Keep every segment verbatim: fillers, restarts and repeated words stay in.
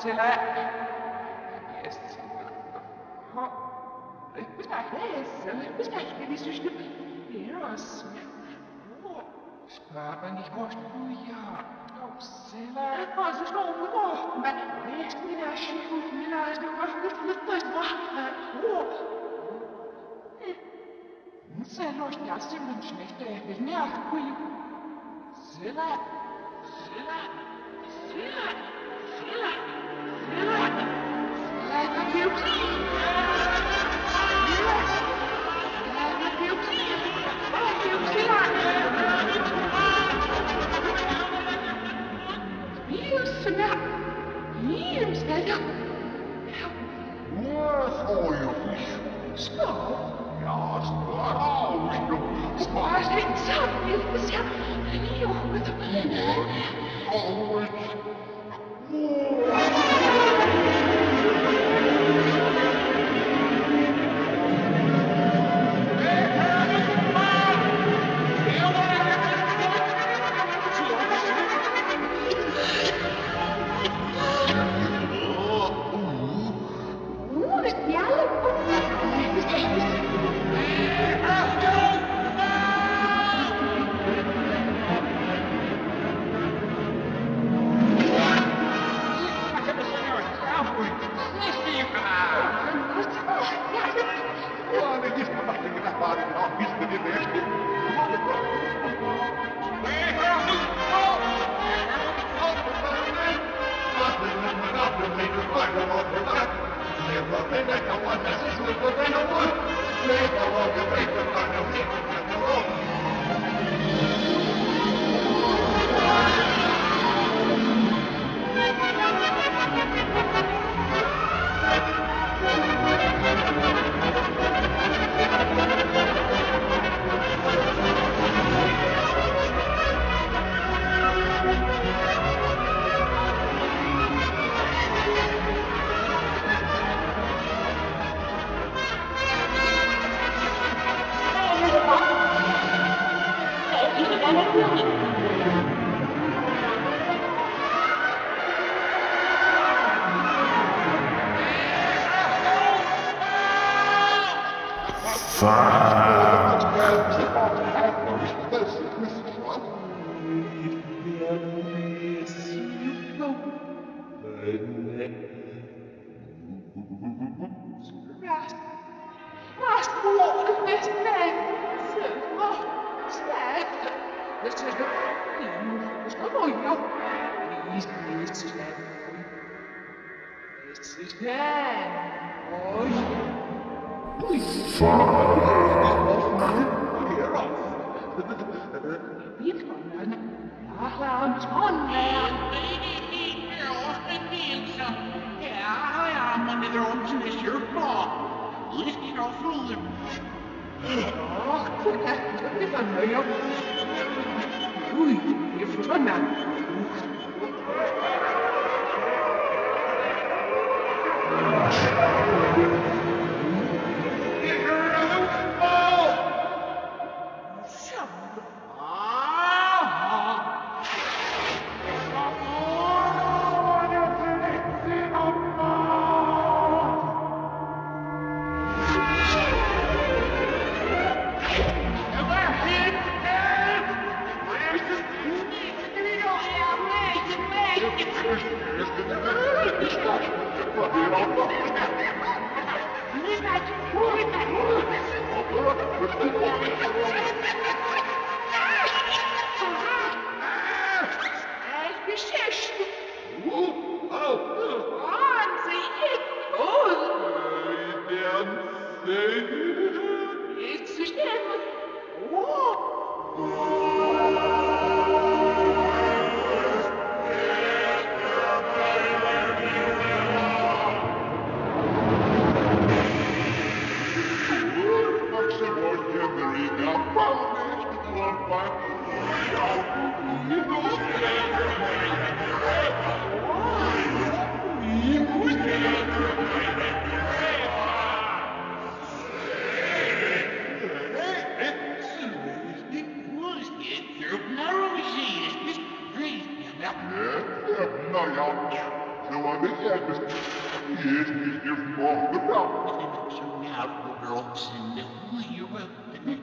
Celia. Yes. Respect this. Respect this. Yes. Spava nicht kost. Ja. Oh, Celia. Was ist noch noch? Maar wees niet als je goed niet als je was niet goed was wachten. Oh. Celia, ja, ze moet schlecht hebben. Ja, goeie. Celia. Celia. Celia. Celia. Celia. Celia, kan je ook zien? Celia. Celia, kan je ook zien? Celia. Celia. Hier, Celia. Waar gooi je vis? Spel. Ja, spaar. Spaar is niet zo. Ja, heel goed. Oh, het. Nou ja, zo aan de Sen de uyuyor böyle.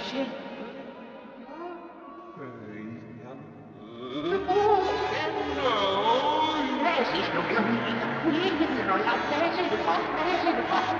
Muschel. Das ist doch irgendwie eine neue Abweise gebracht, Abweise gebracht.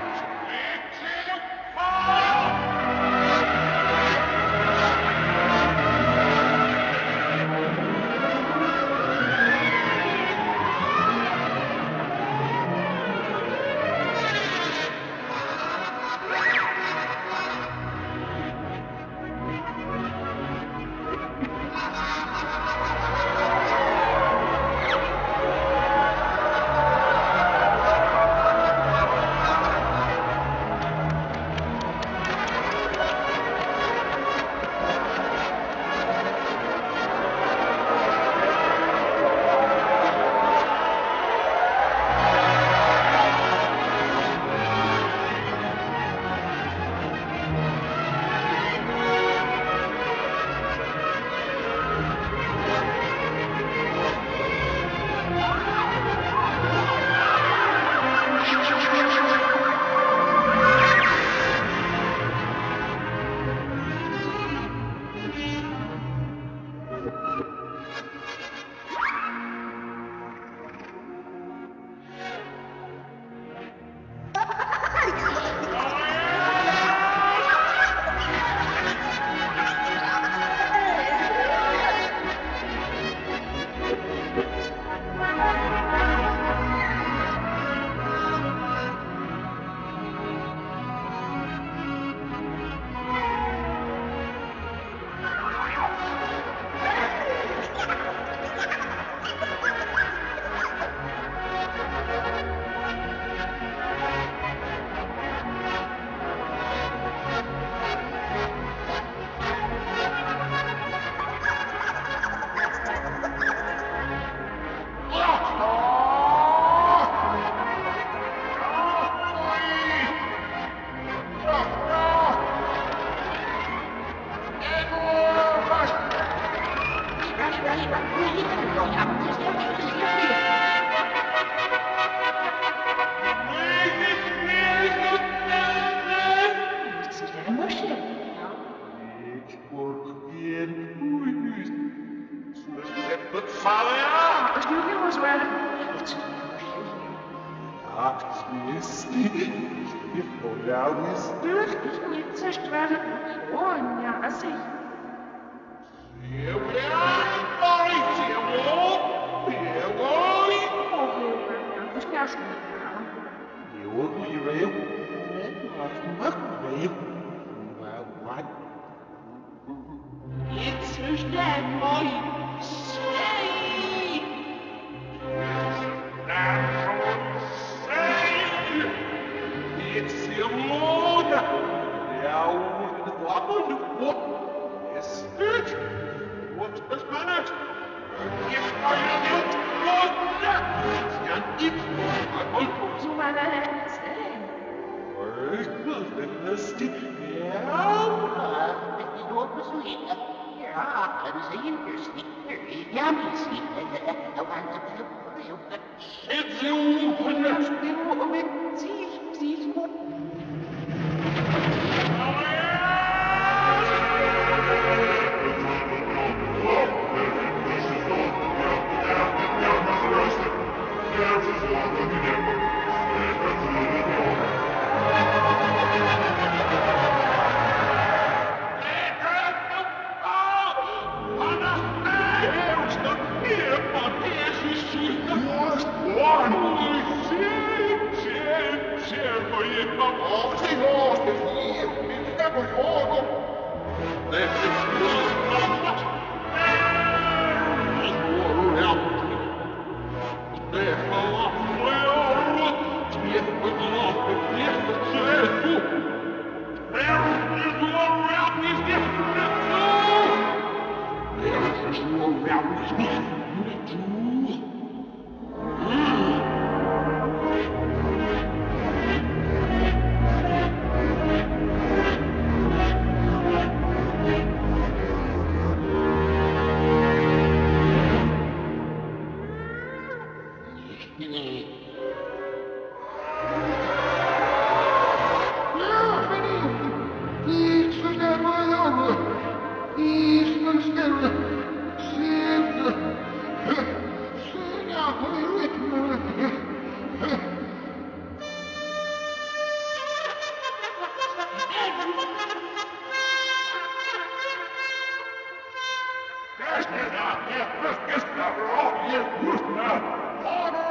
hier gut nach vorne!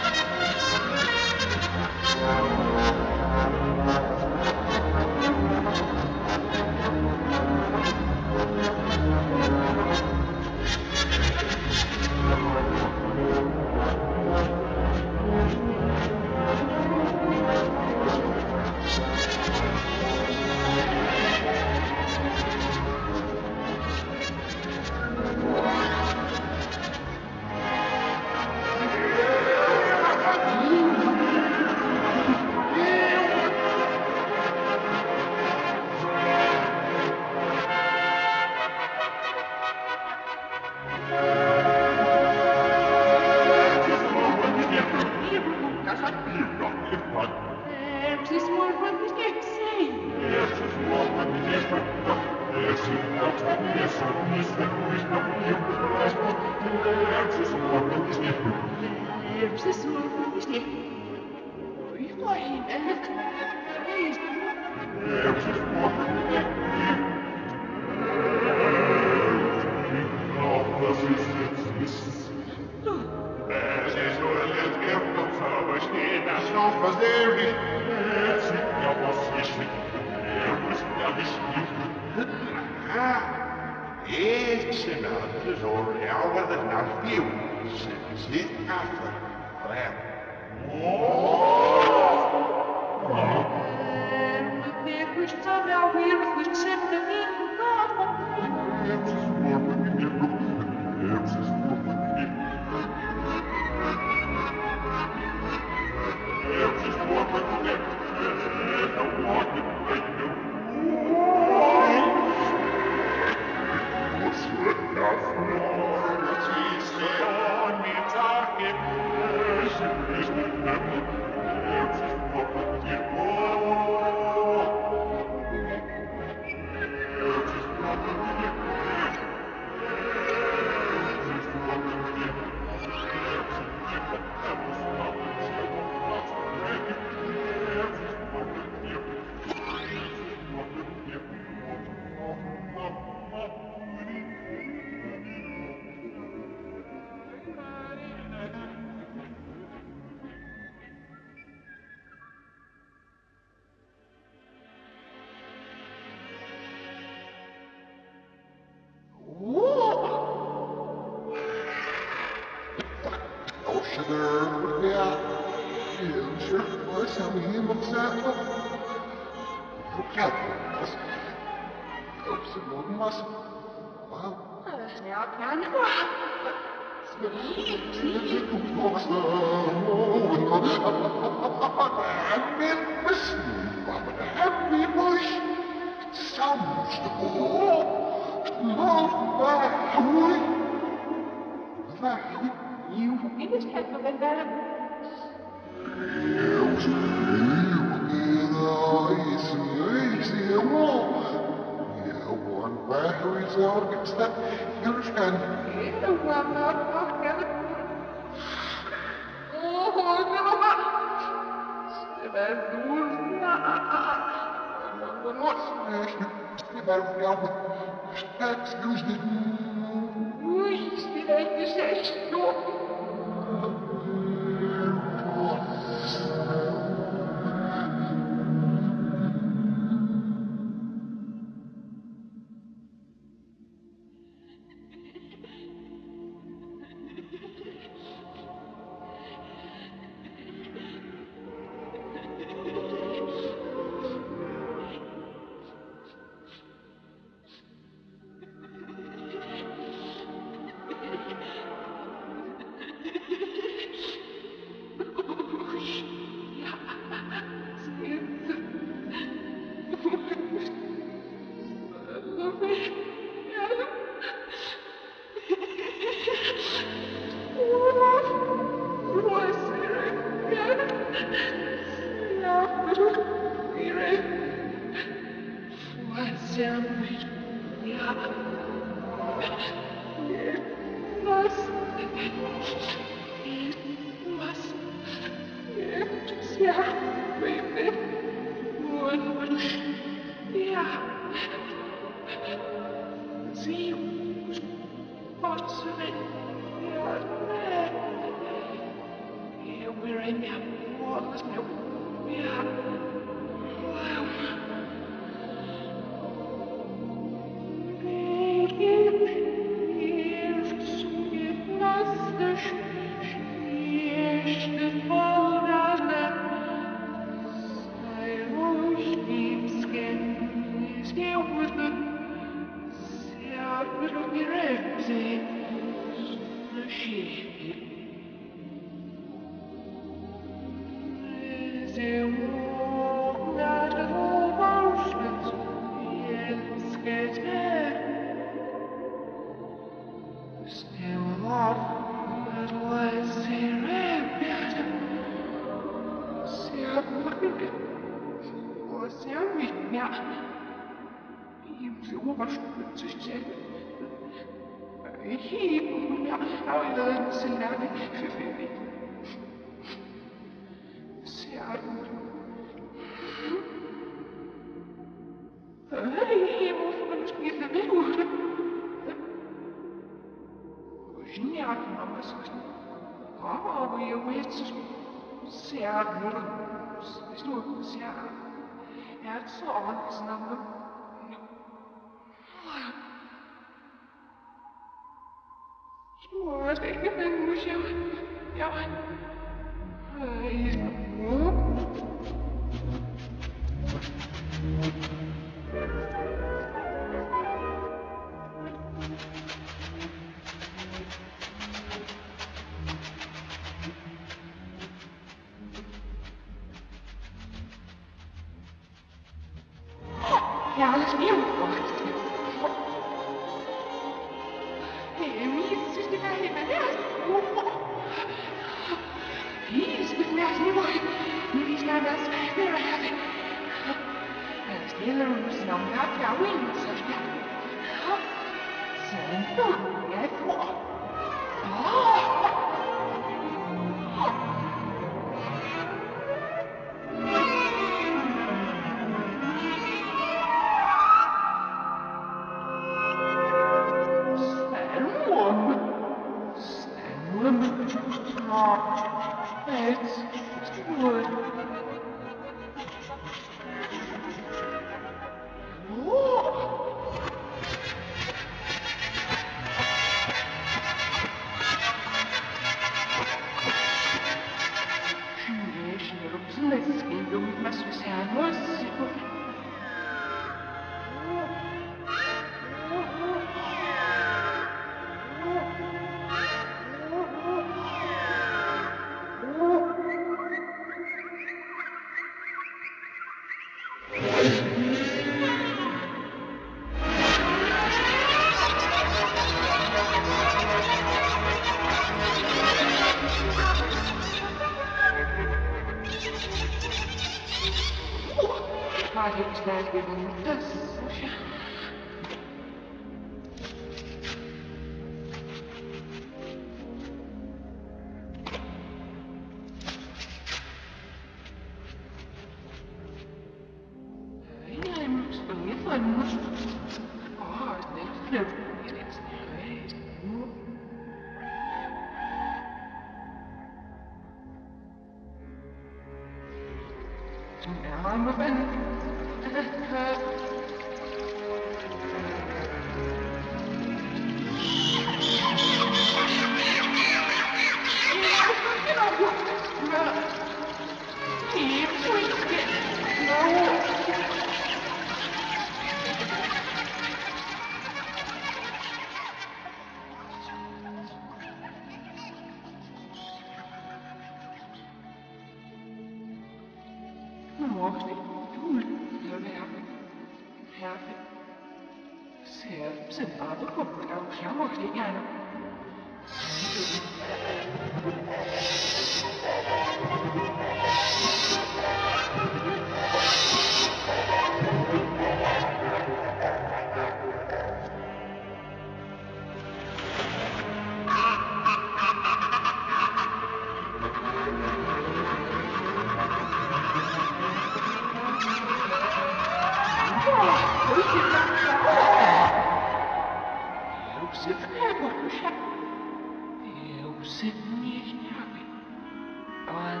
c'est mignon. On.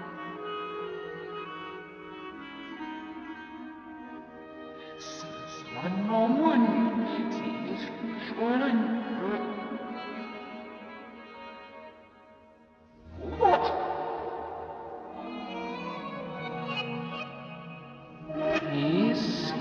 C'est mon monde. C'est schön. What? Is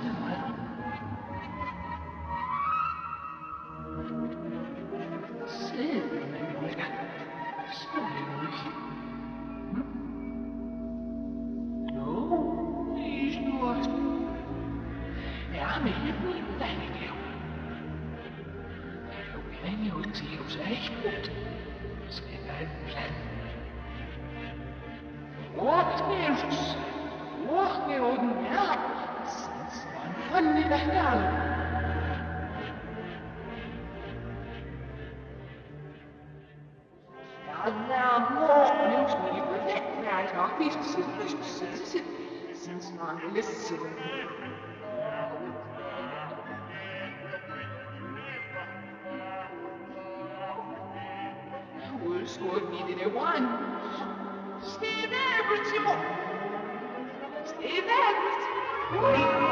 Scored needed a one. Stay there, Brazil. Stay there, Brazil.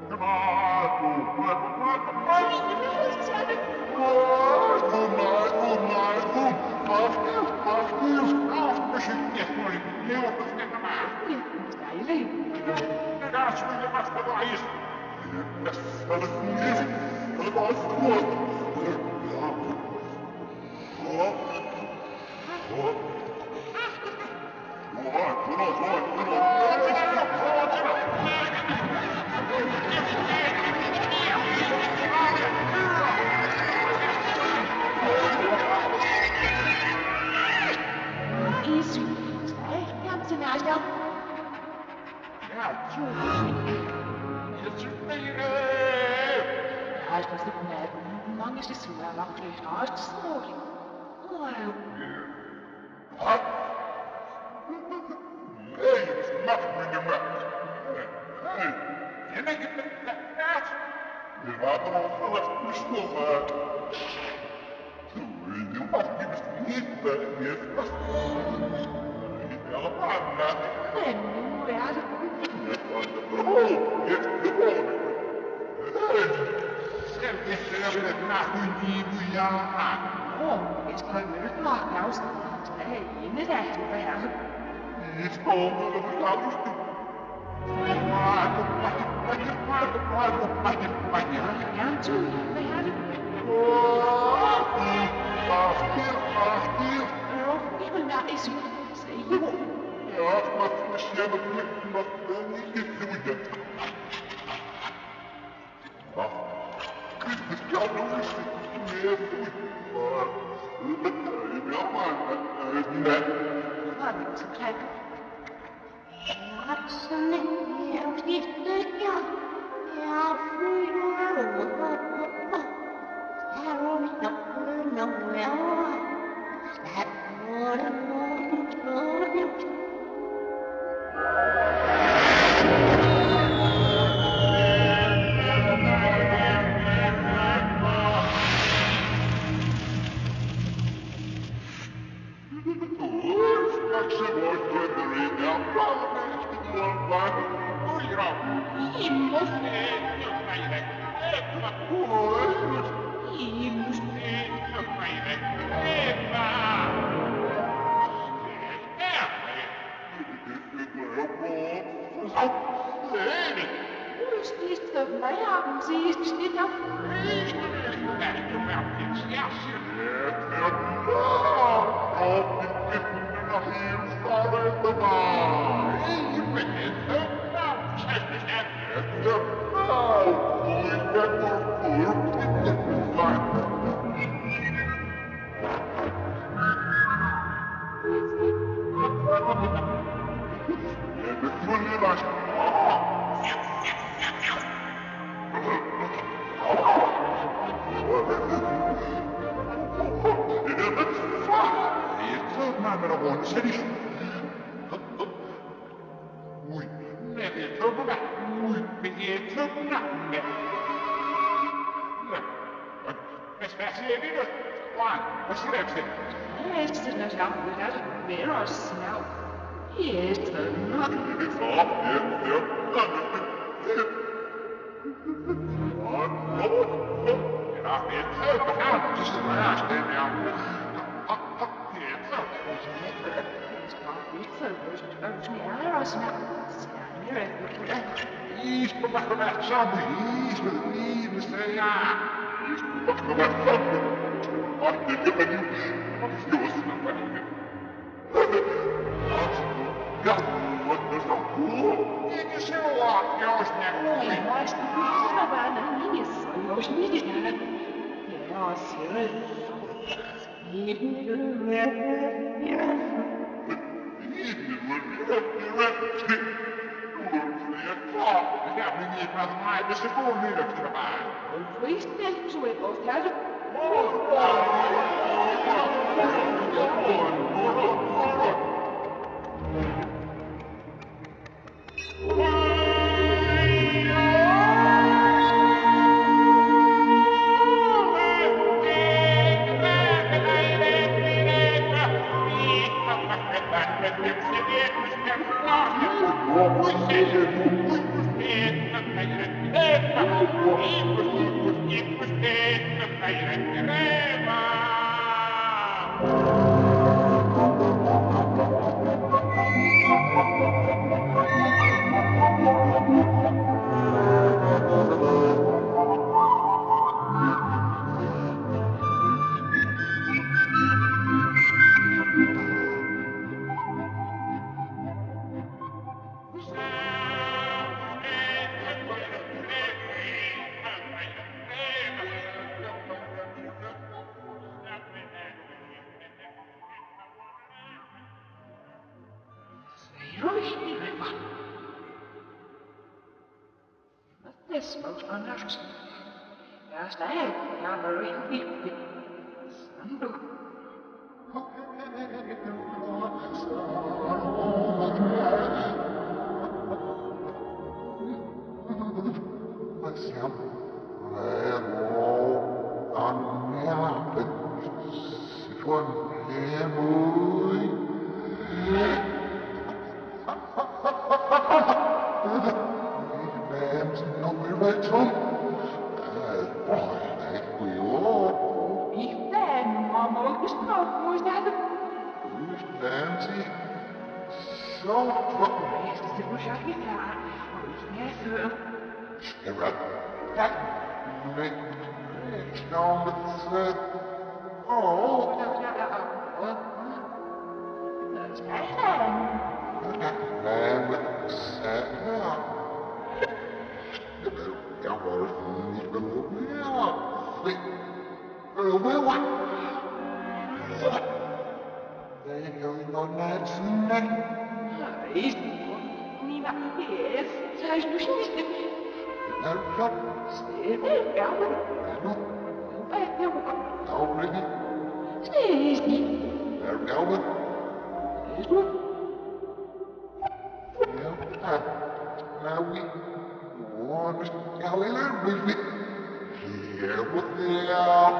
Thank you. This most unnecessary. Yes, I am a real big Sandu. Nancy, so fucking Is het moest je klaar? Niet veel. Schimmer. Dat nee, ik snel met oh. Ja, ja, ja. Dat is eigenlijk. Nee, met ja. Ja, maar niet meer. Ja. Wel wel. Ik wil nog net zien. Is niet meer is. Zij is dus niet. Nou, dat is ja. doe. Ja, Nou, niet. nee, is niet. Nou, nou. Is goed. Ja, nou, wie? Oh, dus jou heel erg busy. Hier moet ja.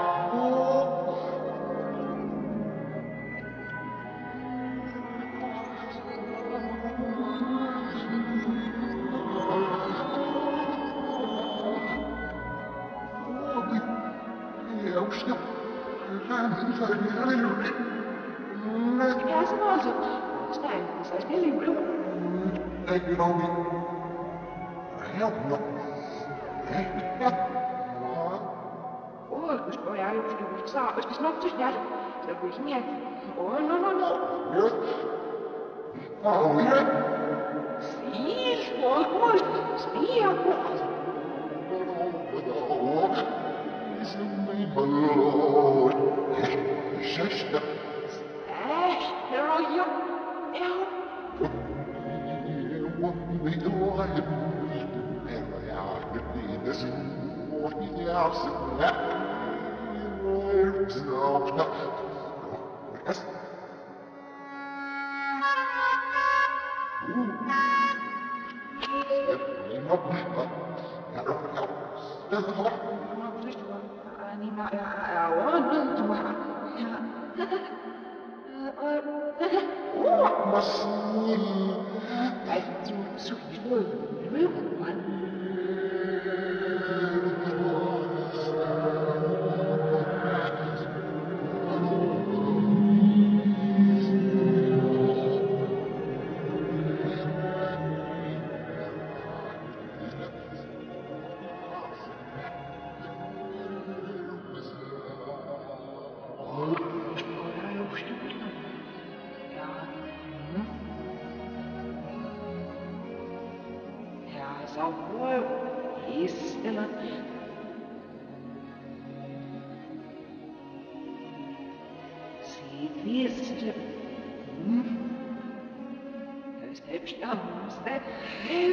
Ja, ze was het. Stijn, ze is heel lief. Ik weet ook niet. Help me. Oh, dus oh ja, je moet het zo. Het is nog te snel. Dat is niet. Oh, no, no, no. Ja. Oh, ja. Zie, mooi, mooi. Zie je ook. Is een meebeloon. Zuster. Echt, heel jong. Ja. Wat niet te lachen. En ja, de penis wordt niet de eerste. Ja. Zo, snel. Yes. Oeh. Niemand. Ja, dat is wel. Niet meer, ja, ja, hoor. Ja. Oh, misschien. Kijk, zo is mooi. Heel goed, man. Zo mooi is stiller. Zie wie is het? Hm? Dat is dan, dat is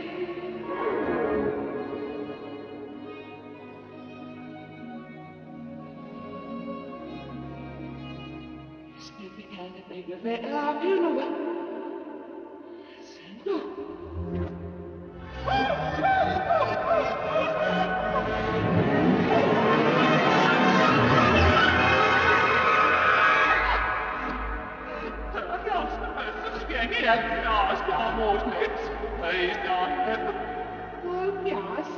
Zie wie kan het even verder. Zo. Ja, estamos nets. Hij is daar. Ja,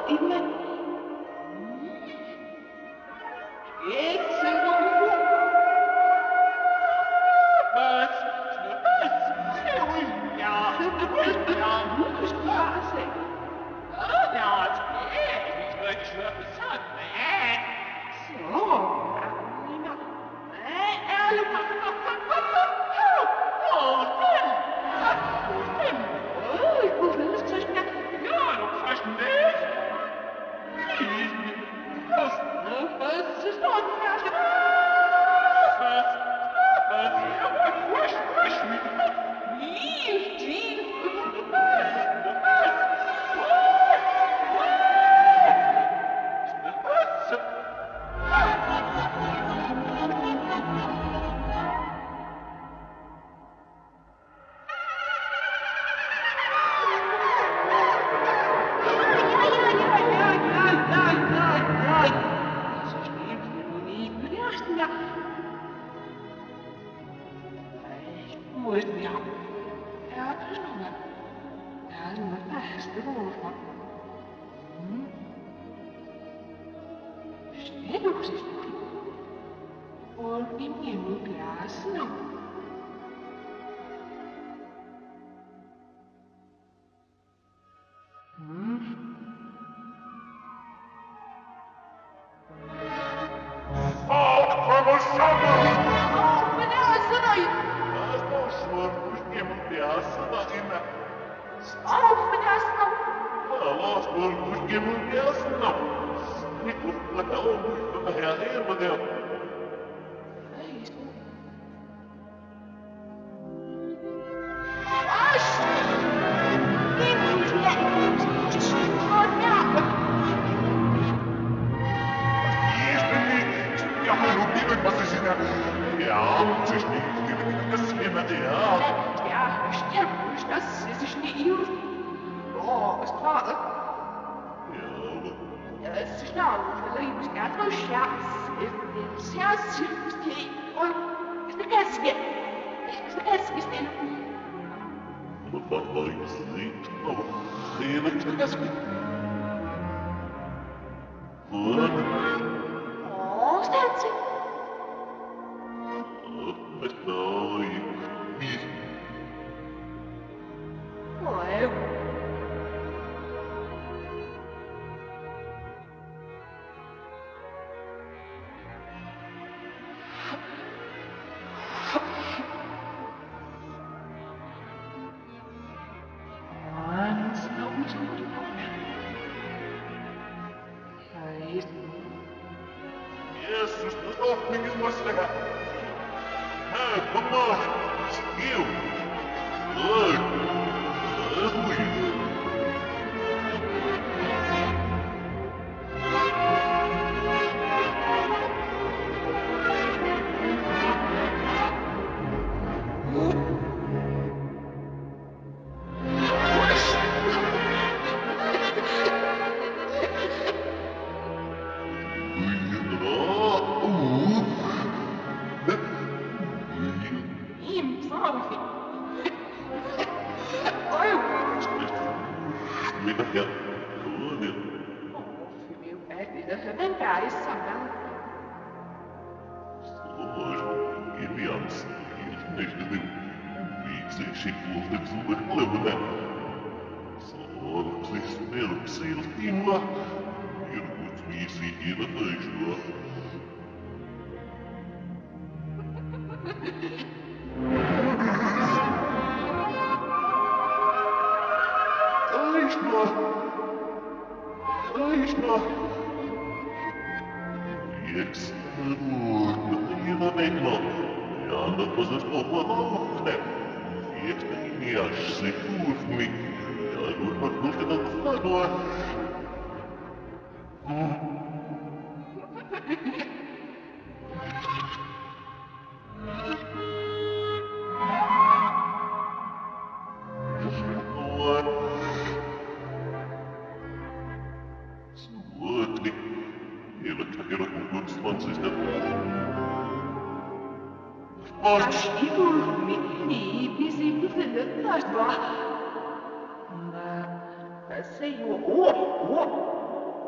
Say you, oh, oh.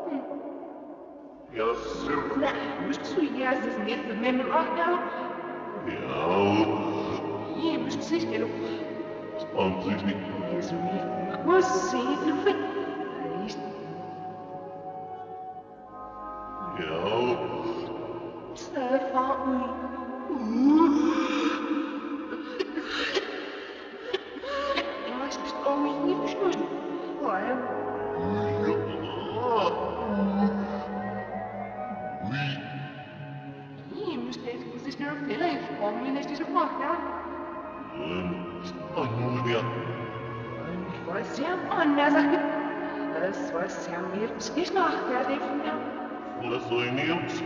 Ja, sir. لا مش شوية عزيز نيت من الأرض Ja, إيه مش تسيشتلو spannend. يزوي مخبوسين الفت ليش Ja, سافعوي مش تقوي مش مش وايم إيه مش تسيشتلو تلاقي فقومي نشتي شفاك spannend. Ich weiß ja, Mann, er sagt, das weiß ja mir, es ist nach der Definition. Лазойнилс.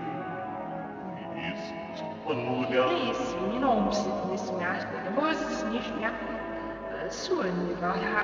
Из spannend. Please, you know, it's not the most, it's not the soon, ja, ja.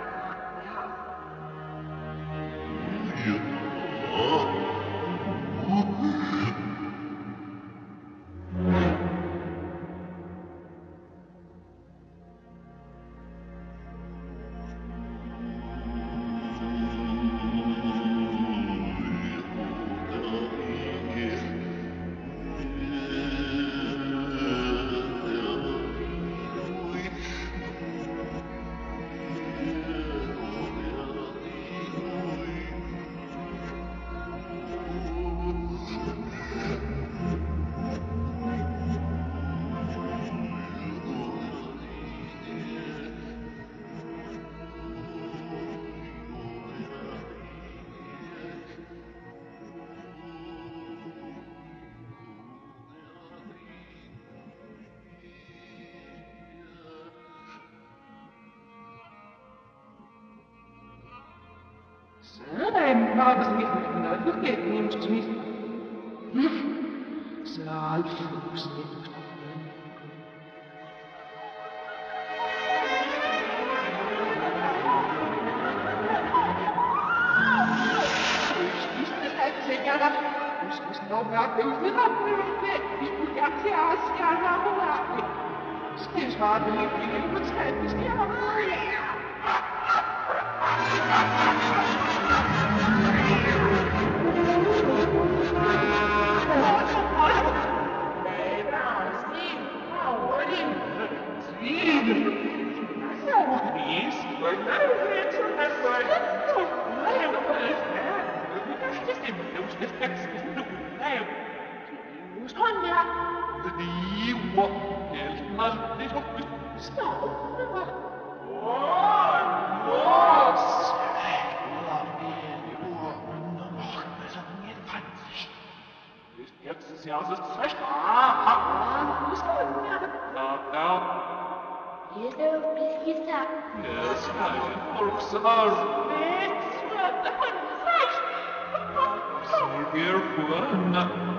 Nein, war das nicht mit mir. Du geht nimmst mich. Saal Fuchs nicht. Ich ist das halt sehr gerne. Ich muss noch mal ich will noch mal ich bin ja sehr sehr nah. Ich bin schade, ich bin Zeit, ich bin ja Jetzt ja, es ist recht. Ah, ah, ist gut. Ja, ja. Jeder bis gesagt. Yes, I Volksar. So here fun.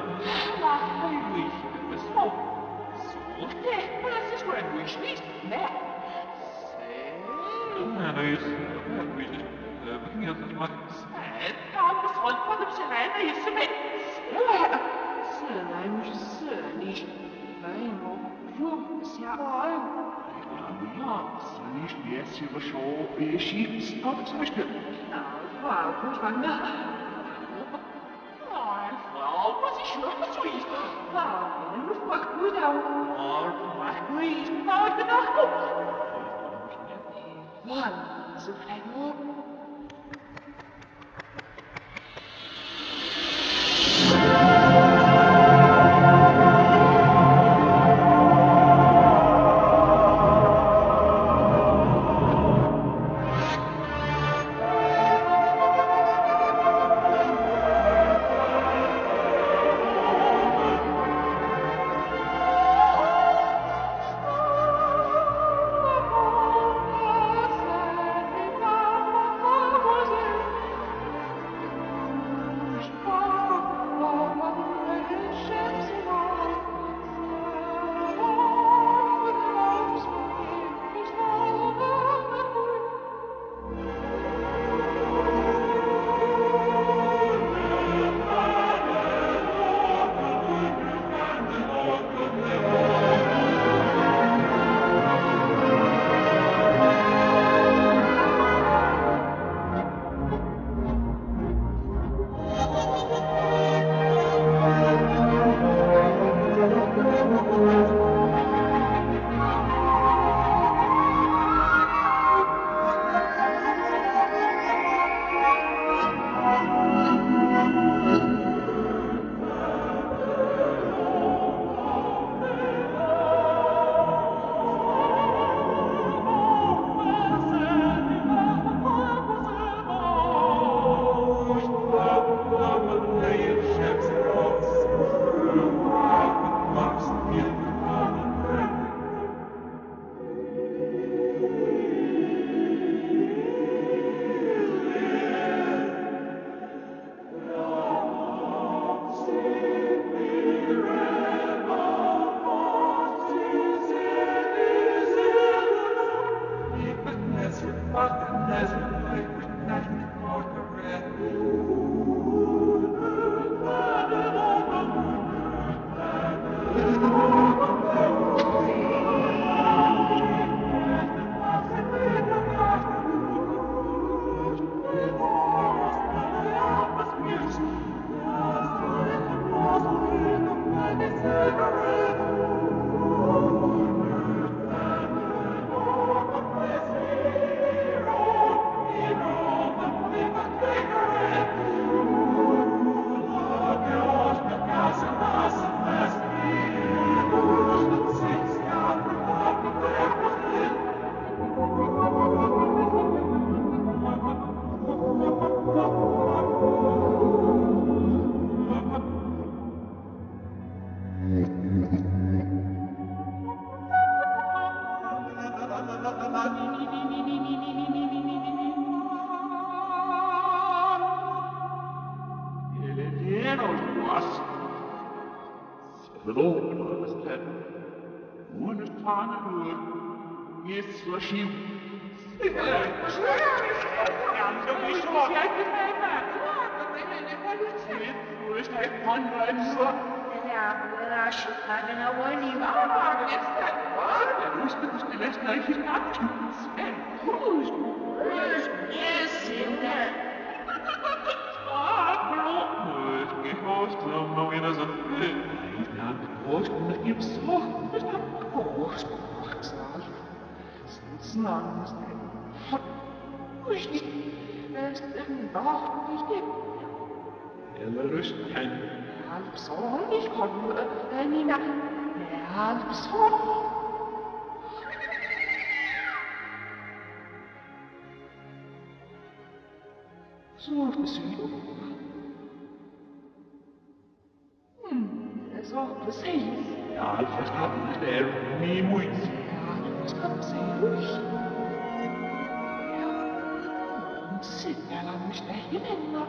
Спасибо, шоу пищи. Стоп, смешно. Вау, пожалуйста. Well, was ich schon versüßt. Wow, das macht gut aus. Oh, macht gut. Oh, ich bin auch gut. Mann, so vielleicht nur. Tanne Jetzt verschieben. Eller rösten. Halvsång, ich komme, Nina. Halvsång. Så precis. Hm, så precis. Ja, verstanden, det är mig muito. Ja, så precis. Ja, sitter jag med stegen.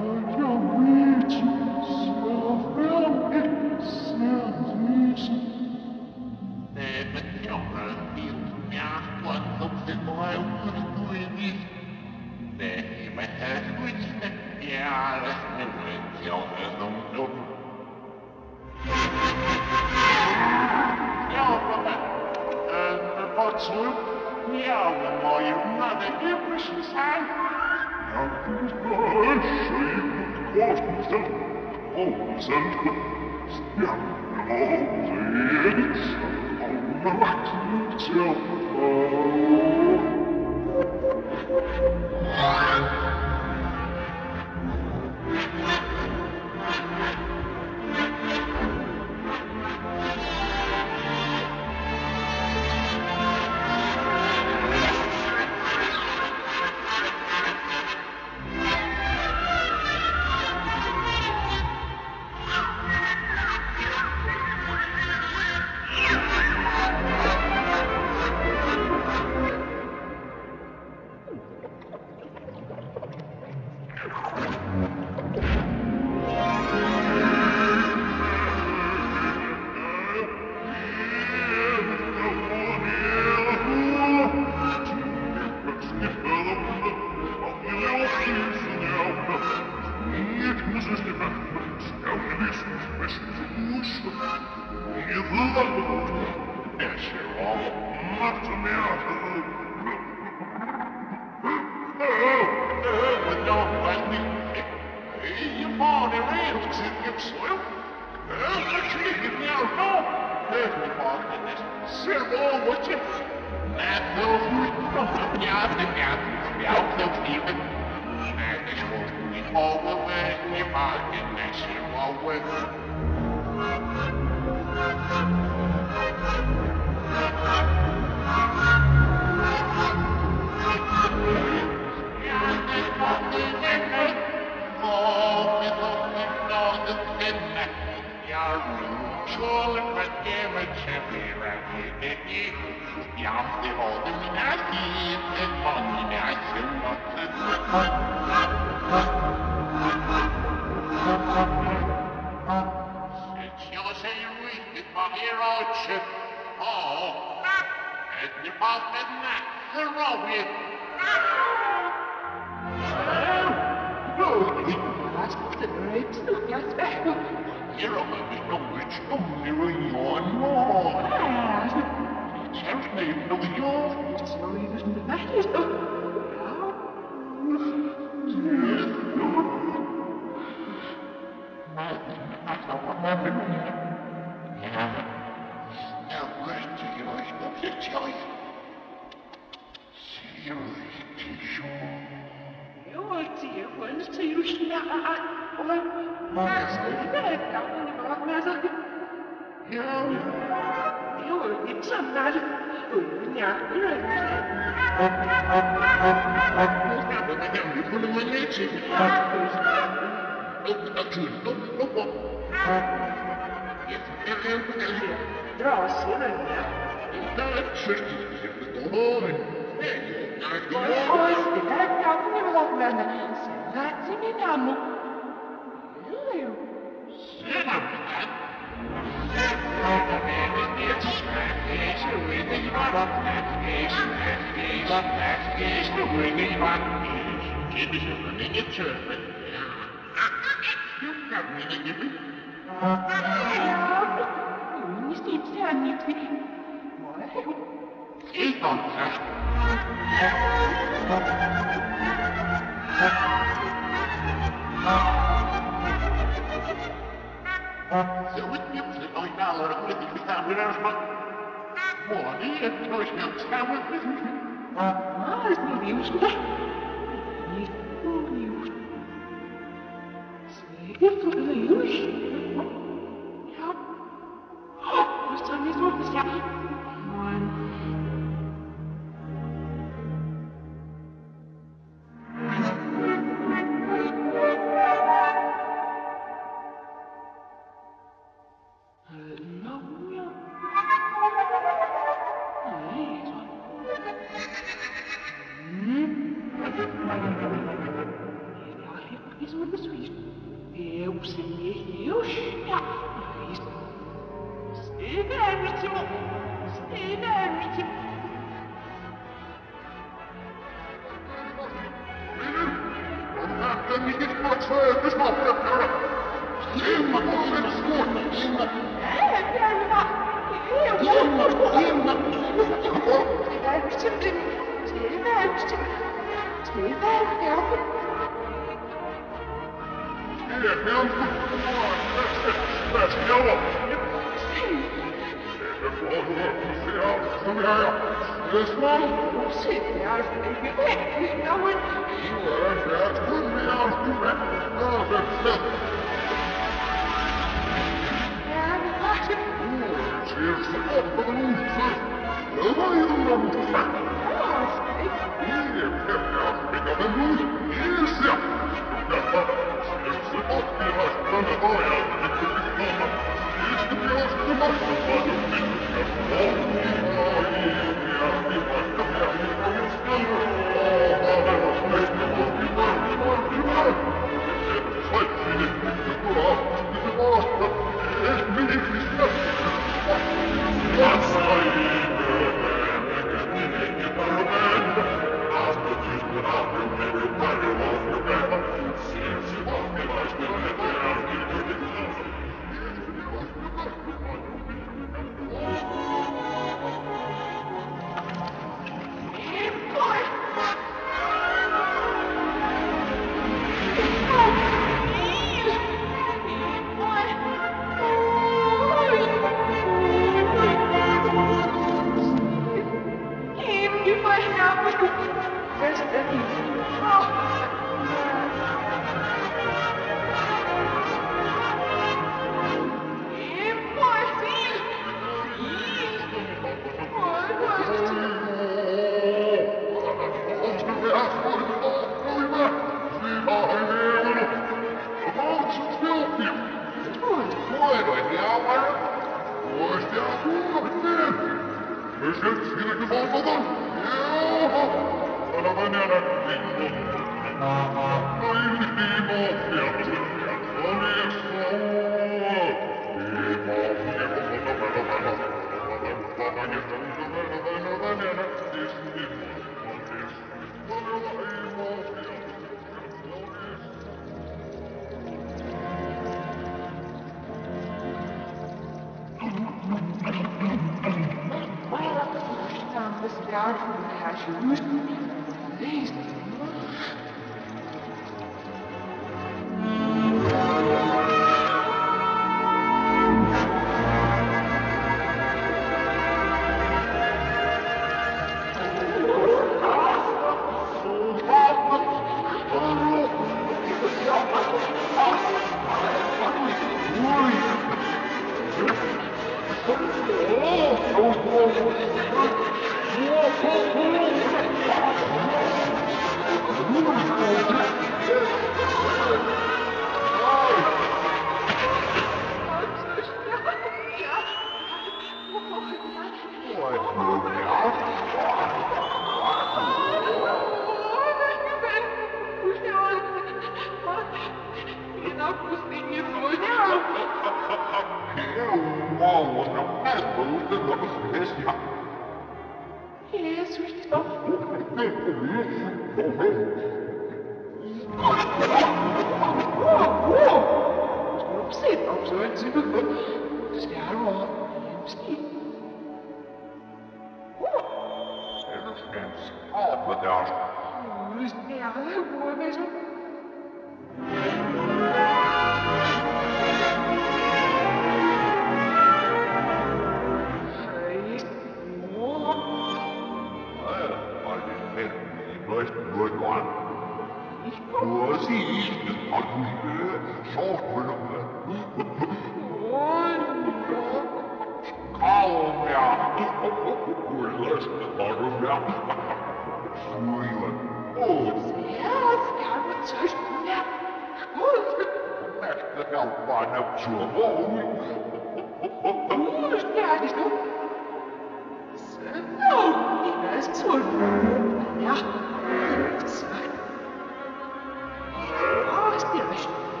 Ja,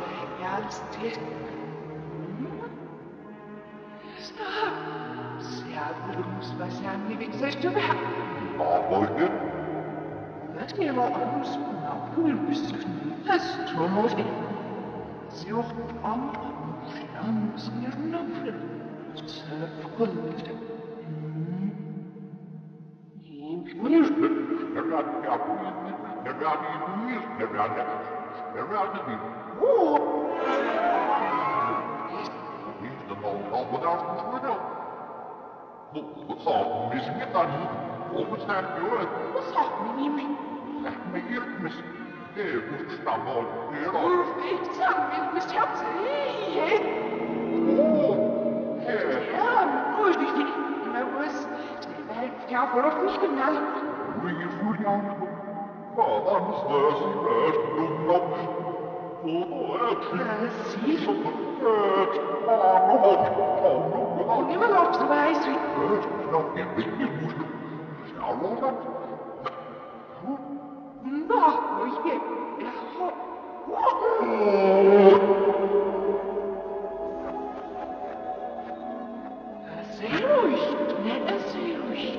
Stil. Stop. Сядлус возьми ведь за тебя. Arbeite. Das mir war alles unabhängig bis zu das Tonose. Sie auch andere Schlangen ihren Napfen. Zerfründet. Der werden ja der werden nicht, der werden der werden nicht. Oh! Ist der Mann auch das nicht mehr? What's up, Miss Gittany? What's happening? What's happening? Men hjälp mig. Det är första val. Det är då. Ich sag mir, du bist herzlich. Åh! Här! Ja, ruhig dich. Men was? Jag får upp mich genau. Vi får gärna. Fadan slös i världen om. Och ät. Sie? Ät. Fan och hopp. Fan och hopp. Und immer noch so weiß wie. Ät. Snart är det inte måste. Sjallotat. Noch, wo ich bin. Sehr ruhig, ne, sehr ruhig.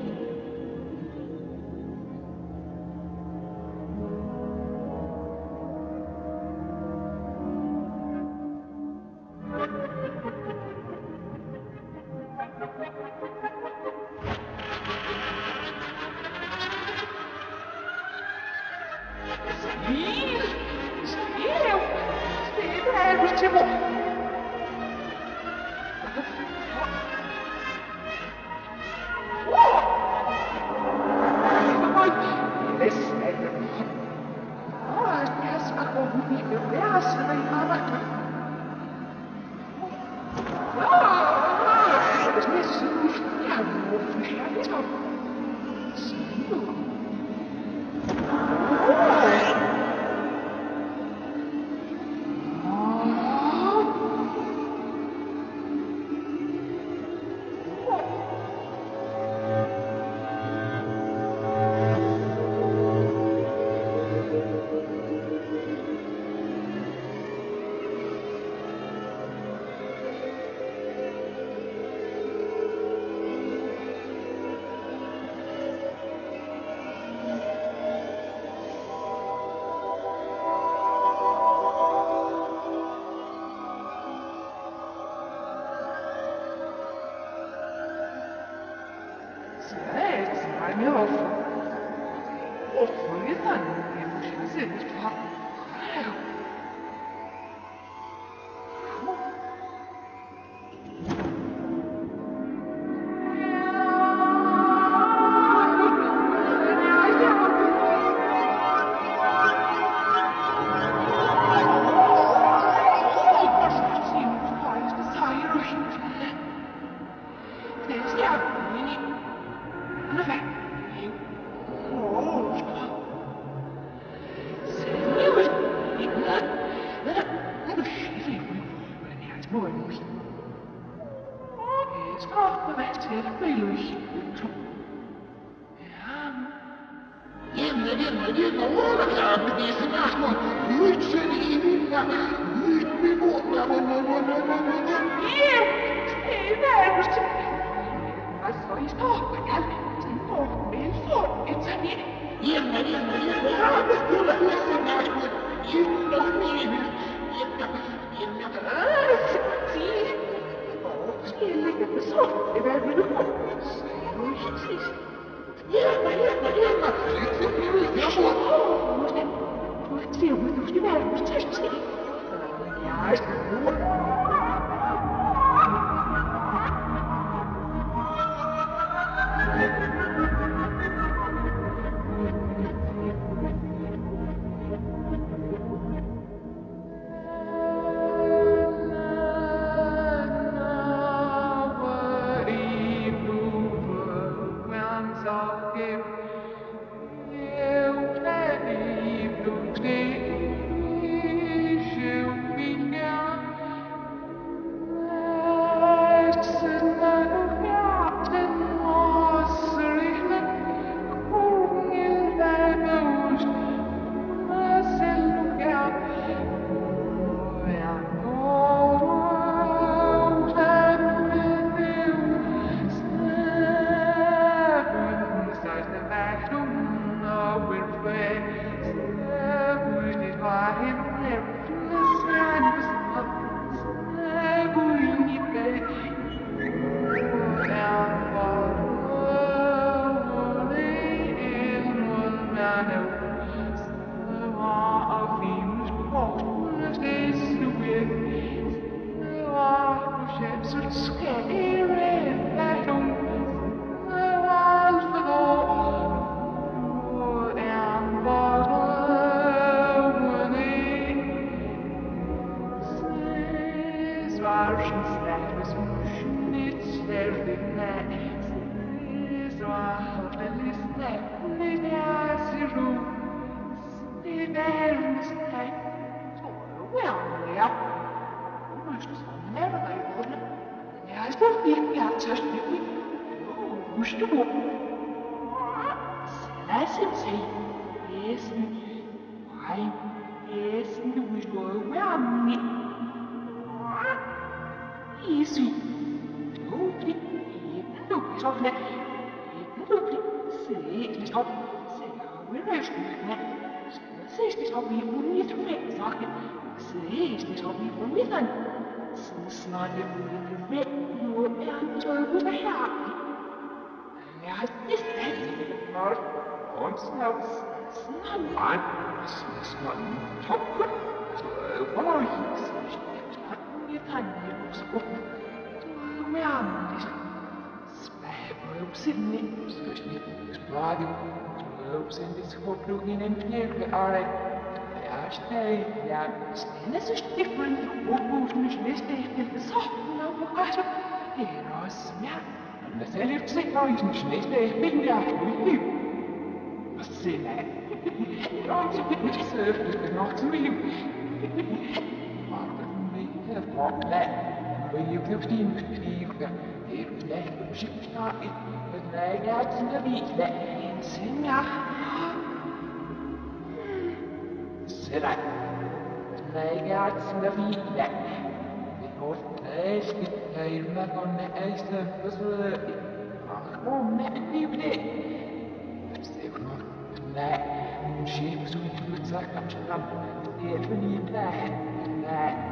Stil, stil, stil, er du til mig. ships are scary, I don't want to go. Oh, and bottom Sie zwarschen Snappes nicht sterben, Sie zwarschen Snapp, nicht Asiru, Sie werden Snapp. Well, yeah, most of them never they wouldn't. Yeah, I don't think I just did it. Oh, who's the book? That's him say, yes, why, yes, and we go around me. Easy. Nobody, nobody's on that. Nobody, say, it's not, say, we're out of that. Say, it's not me for me to make, talking. Say, it's not me for me then. It's not me for me to make, you're and so with a happy. Ja, this is not on smells. It's not fun. It's not top good. What are you saying? You can't hear us go. Around this. Spabs in it. Especially Spabs. Spabs in this whole looking and here. Alright. Ja, stay. Ja, stay. Das ist different. Wo muss nicht nächste? Ich bin so. Na, wo kannst du? Hier, was? Ja. Das erlebt sich bei uns nicht, nicht? Ich bin ja nicht. Was sehen wir? Ja, ich bin nicht so öfter noch zu mir. Warte, mir kommt das. Aber ihr dürft ihn nicht fliegen. Ihr vielleicht schickt nach in den Nägern in der Wiese. In Sinja. Sera. Nägern in der Wiese. Eis gibt hij met een eis te verzorgen. Gewoon met een liefde. Het is even nog nee, een schip zo niet goed zeggen. Even niet blij. Nee.